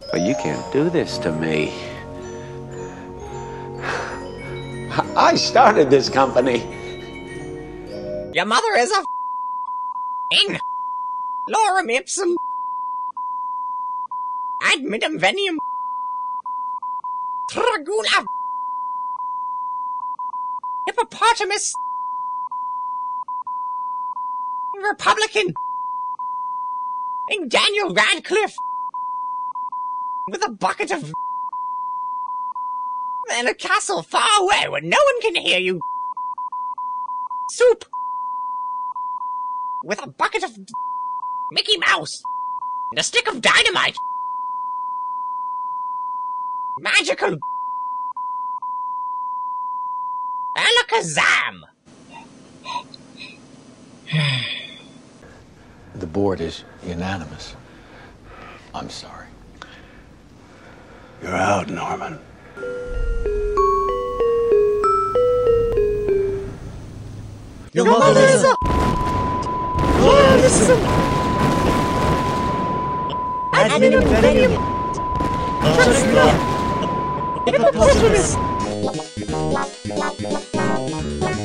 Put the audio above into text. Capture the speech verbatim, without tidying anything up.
But you can't do this to me. I started this company. Your mother is a in lorem ipsum admitum venium tragula hippopotamus Republican in Daniel Radcliffe with a bucket of and a castle far away where no one can hear you. Soup with a bucket of Mickey Mouse and a stick of dynamite. Magical Alakazam. The board is unanimous. I'm sorry. You're out, Norman. Your mother is a lorem ipsum admitum venium tragula hippopotamus